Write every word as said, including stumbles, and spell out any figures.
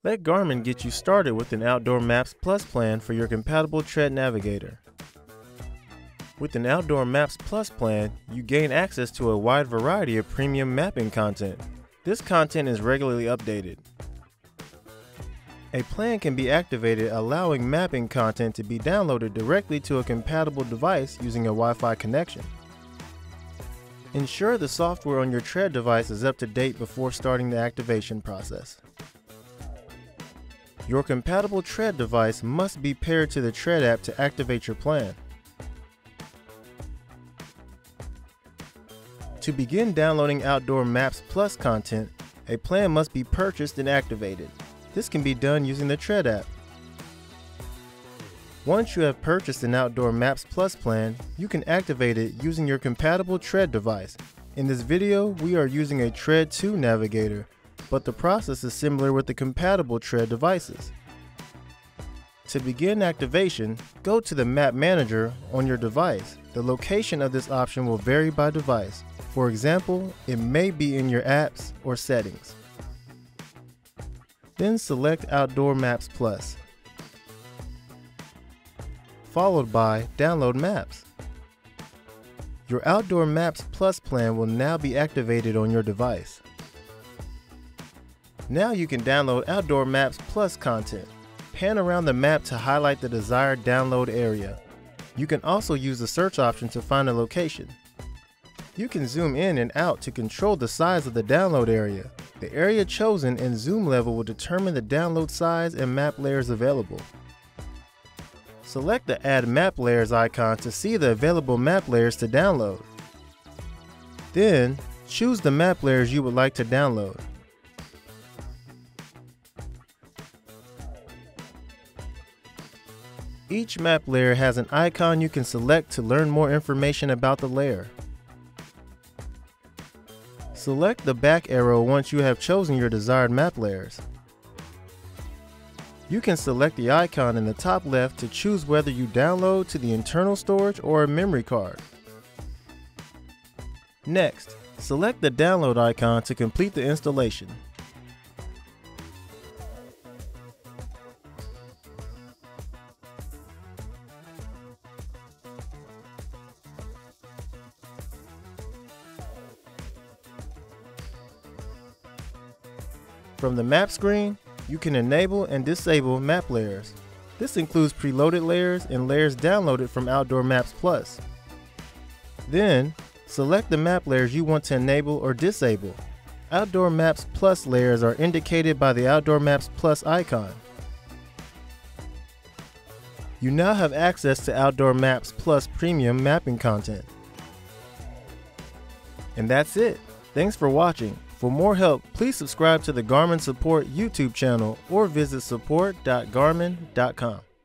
Let Garmin get you started with an Outdoor Maps Plus plan for your compatible Tread Navigator. With an Outdoor Maps Plus plan, you gain access to a wide variety of premium mapping content. This content is regularly updated. A plan can be activated, allowing mapping content to be downloaded directly to a compatible device using a Wi-Fi connection. Ensure the software on your Tread device is up to date before starting the activation process. Your compatible Tread device must be paired to the Tread app to activate your plan. To begin downloading Outdoor Maps Plus content, a plan must be purchased and activated. This can be done using the Tread app. Once you have purchased an Outdoor Maps Plus plan, you can activate it using your compatible Tread device. In this video, we are using a Tread two Navigator, but the process is similar with the compatible Tread devices. To begin activation, go to the Map Manager on your device. The location of this option will vary by device. For example, it may be in your apps or settings. Then select Outdoor Maps Plus, followed by Download Maps. Your Outdoor Maps Plus plan will now be activated on your device. Now you can download Outdoor Maps Plus content. Pan around the map to highlight the desired download area. You can also use the search option to find a location. You can zoom in and out to control the size of the download area. The area chosen and zoom level will determine the download size and map layers available. Select the Add Map Layers icon to see the available map layers to download. Then, choose the map layers you would like to download. Each map layer has an icon you can select to learn more information about the layer. Select the back arrow once you have chosen your desired map layers. You can select the icon in the top left to choose whether you download to the internal storage or a memory card. Next, select the download icon to complete the installation. From the map screen, you can enable and disable map layers. This includes preloaded layers and layers downloaded from Outdoor Maps Plus. Then, select the map layers you want to enable or disable. Outdoor Maps Plus layers are indicated by the Outdoor Maps Plus icon. You now have access to Outdoor Maps Plus premium mapping content. And that's it. Thanks for watching. For more help, please subscribe to the Garmin Support YouTube channel or visit support dot garmin dot com.